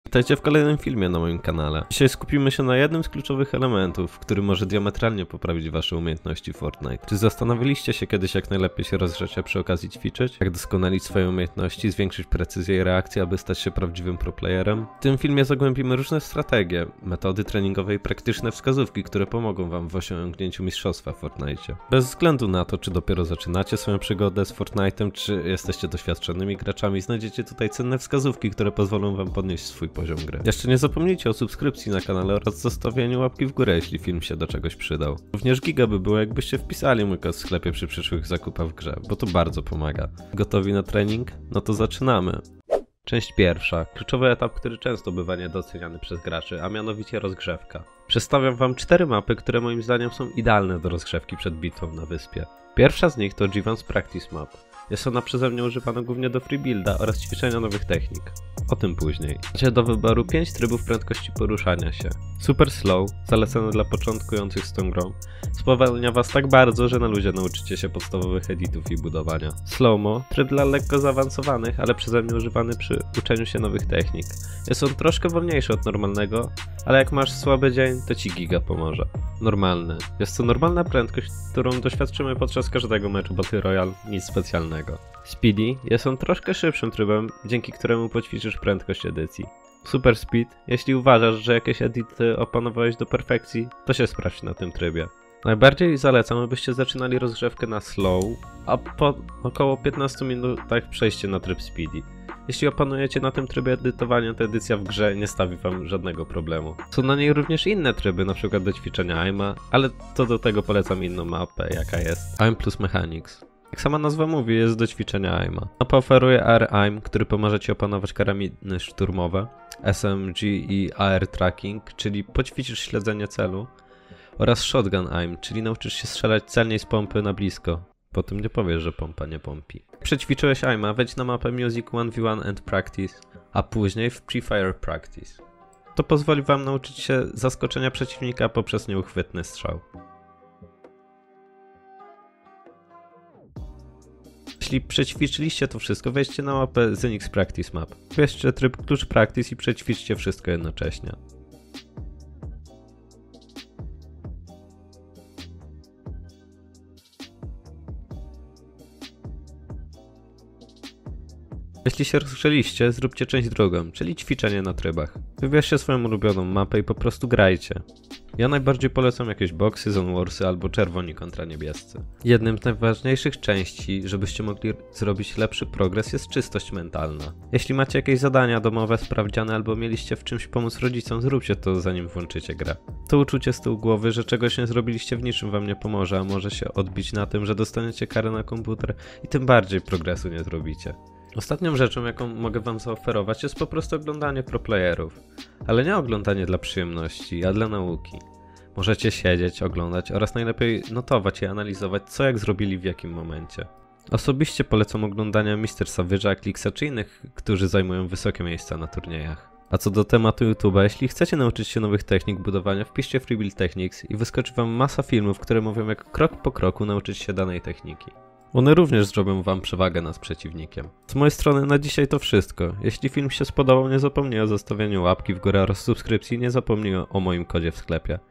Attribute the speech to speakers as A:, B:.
A: Witajcie w kolejnym filmie na moim kanale. Dzisiaj skupimy się na jednym z kluczowych elementów, który może diametralnie poprawić wasze umiejętności Fortnite. Czy zastanawialiście się kiedyś, jak najlepiej się rozgrzać, a przy okazji ćwiczyć? Jak doskonalić swoje umiejętności, zwiększyć precyzję i reakcję, aby stać się prawdziwym pro-playerem? W tym filmie zagłębimy różne strategie, metody treningowe i praktyczne wskazówki, które pomogą wam w osiągnięciu mistrzostwa w Fortnite. Bez względu na to, czy dopiero zaczynacie swoją przygodę z Fortnite'em, czy jesteście doświadczonymi graczami, znajdziecie tutaj cenne wskazówki, które pozwolą wam podnieść swój poziom gry. Jeszcze nie zapomnijcie o subskrypcji na kanale oraz zostawieniu łapki w górę, jeśli film się do czegoś przydał. Również giga by było, jakbyście wpisali mój kod w sklepie przy przyszłych zakupach w grze, bo to bardzo pomaga. Gotowi na trening? No to zaczynamy! Część pierwsza. Kluczowy etap, który często bywa niedoceniany przez graczy, a mianowicie rozgrzewka. Przedstawiam wam 4 mapy, które moim zdaniem są idealne do rozgrzewki przed bitwą na wyspie. Pierwsza z nich to Given's Practice Map. Jest ona przeze mnie używana głównie do free builda oraz ćwiczenia nowych technik. O tym później. Macie do wyboru 5 trybów prędkości poruszania się. Super slow, zalecany dla początkujących z tą grą, spowalnia was tak bardzo, że na luzie nauczycie się podstawowych editów i budowania. Slow-mo, tryb dla lekko zaawansowanych, ale przeze mnie używany przy uczeniu się nowych technik. Jest on troszkę wolniejszy od normalnego, ale jak masz słaby dzień, to ci giga pomoże. Normalny. Jest to normalna prędkość, którą doświadczymy podczas każdego meczu Battle Royale, nic specjalnego. Speedy jest on troszkę szybszym trybem, dzięki któremu poćwiczysz prędkość edycji. Super Speed, jeśli uważasz, że jakieś edity opanowałeś do perfekcji, to się sprawdź na tym trybie. Najbardziej zalecam, abyście zaczynali rozgrzewkę na slow, a po około 15 minutach przejście na tryb Speedy. Jeśli opanujecie na tym trybie edytowania, to edycja w grze nie stawi wam żadnego problemu. Są na niej również inne tryby, np. do ćwiczenia aima, ale to do tego polecam inną mapę, jaka jest Aim plus Mechanics. Jak sama nazwa mówi, jest do ćwiczenia aima. Mapa oferuje AR Aim, który pomoże ci opanować karabiny szturmowe, SMG i AR Tracking, czyli poćwiczysz śledzenie celu, oraz Shotgun Aim, czyli nauczysz się strzelać celniej z pompy na blisko. Po tym nie powiesz, że pompa nie pompi. Przećwiczyłeś aima, wejdź na mapę Music 1v1 and Practice, a później w Pre-Fire Practice. To pozwoli wam nauczyć się zaskoczenia przeciwnika poprzez nieuchwytny strzał. Jeśli przećwiczyliście to wszystko, wejdźcie na mapę Zenix Practice Map. Wybierzcie tryb Klucz Practice i przećwiczcie wszystko jednocześnie. Jeśli się rozgrzeliście, zróbcie część drugą, czyli ćwiczenie na trybach. Wybierzcie swoją ulubioną mapę i po prostu grajcie. Ja najbardziej polecam jakieś boxy, zone warsy albo czerwoni kontra niebiescy. Jednym z najważniejszych części, żebyście mogli zrobić lepszy progres, jest czystość mentalna. Jeśli macie jakieś zadania domowe, sprawdziane albo mieliście w czymś pomóc rodzicom, zróbcie to zanim włączycie grę. To uczucie z tyłu głowy, że czegoś nie zrobiliście w niczym wam nie pomoże, a może się odbić na tym, że dostaniecie karę na komputer i tym bardziej progresu nie zrobicie. Ostatnią rzeczą, jaką mogę wam zaoferować, jest po prostu oglądanie pro-playerów. Ale nie oglądanie dla przyjemności, a dla nauki. Możecie siedzieć, oglądać oraz najlepiej notować i analizować, co jak zrobili w jakim momencie. Osobiście polecam oglądania Mr. Savage'a, Clixa czy innych, którzy zajmują wysokie miejsca na turniejach. A co do tematu YouTube'a, jeśli chcecie nauczyć się nowych technik budowania, wpiszcie Free Build Techniques i wyskoczy wam masa filmów, które mówią, jak krok po kroku nauczyć się danej techniki. One również zrobią wam przewagę nad przeciwnikiem. Z mojej strony na dzisiaj to wszystko. Jeśli film się spodobał, nie zapomnij o zostawieniu łapki w górę oraz subskrypcji, nie zapomnij o moim kodzie w sklepie.